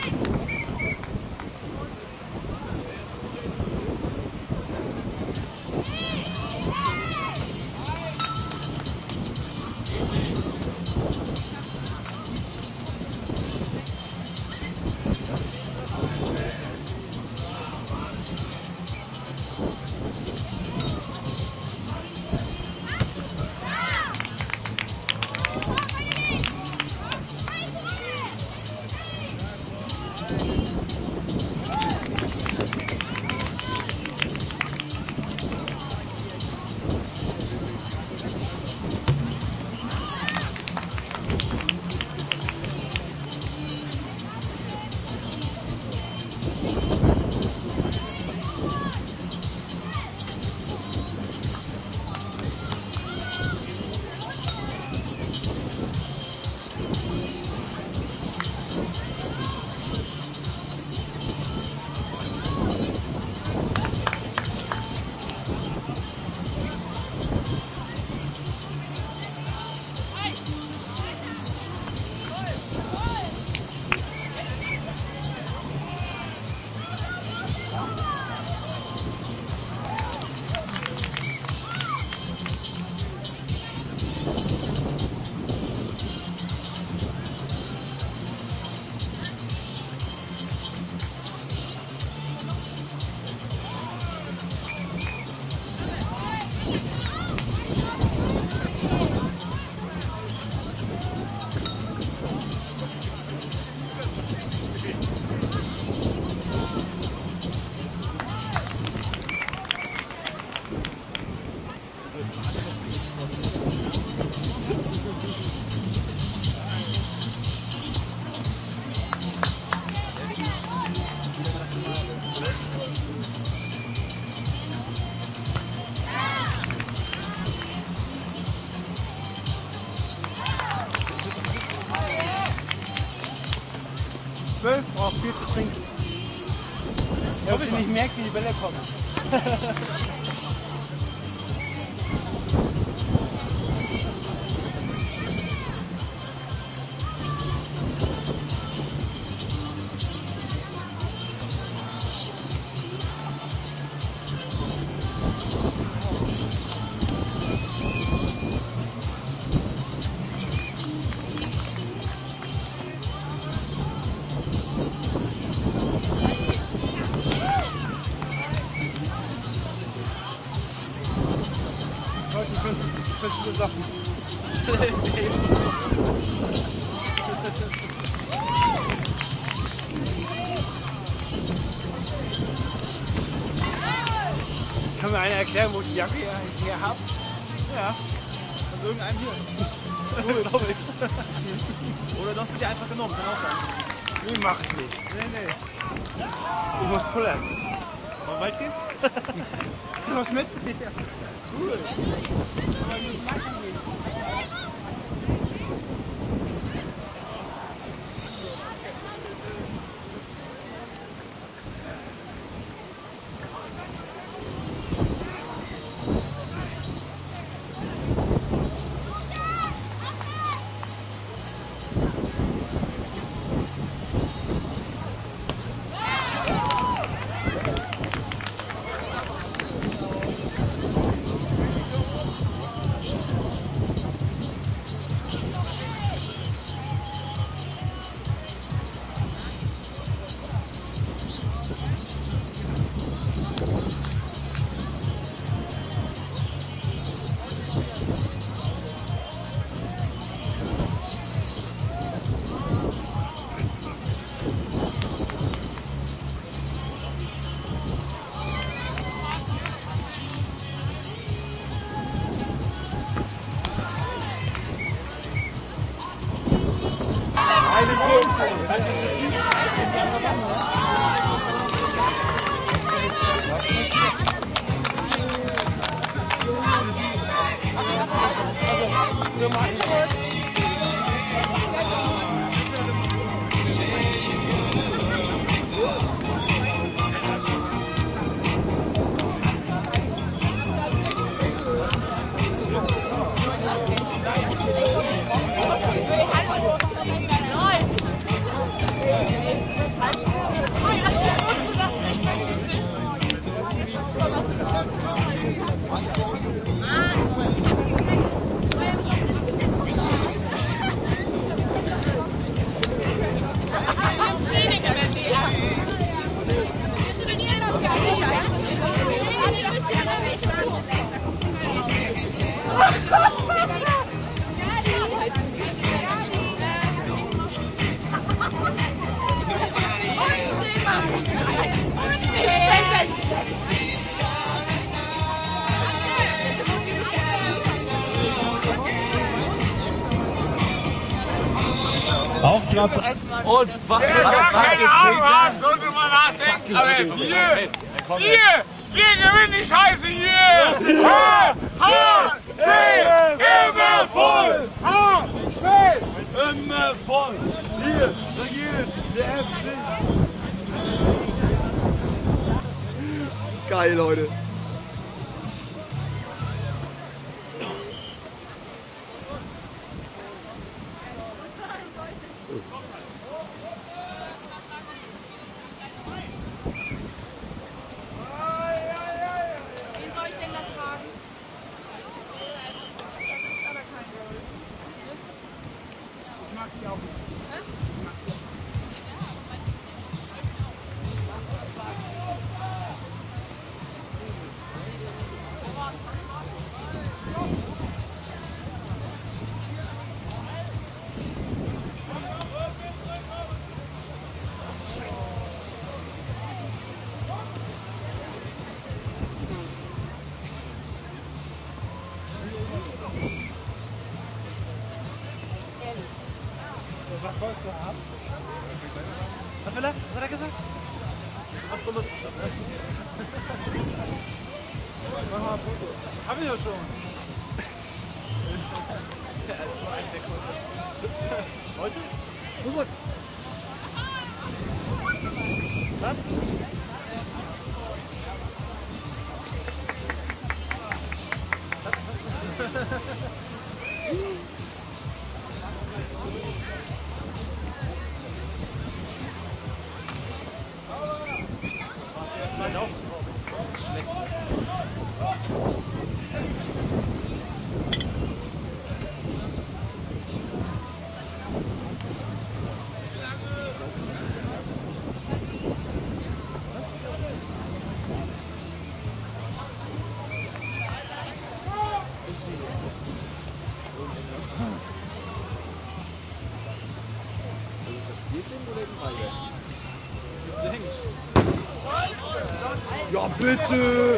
12 braucht viel zu trinken. Ob sie nicht merkt, wie die Bälle kommen. Viele Sachen. Kann mir einer erklären, wo ich die Jacke her habe? Ja, von irgendeinem hier. Cool, glaube ich. Oder du hast sie dir einfach genommen, kann auch sein. Nee, mach ich nicht. Nee. Ich muss pullern. Mal weit gehen? Hast du was mit? Ja. Cool. Auf Platz. Und was Wer gar keine Ahnung hat, sollte mal nachdenken. Aber wir gewinnen die Scheiße hier! HC! Immer voll! HC! immer voll. Hier regiert der FC. Geil, Leute. Wen soll ich denn das fragen? Da sitzt aber kein Gold. Ich mag die auch nicht. Was wolltest du haben? Was will er? Was hat er gesagt? Was Dummes bestimmt, ne? Mach mal Fotos. Hab ich ja schon. Heute? Muss man. Was? Das ist schlecht. Ja, bitte!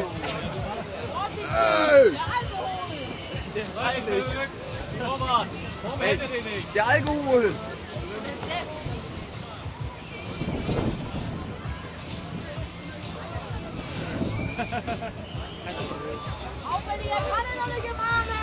Ey! Der ist eigentlich. Torwart! Warum hält er den nicht? Der Alkohol! Aufwendiger kann er noch nicht gemacht!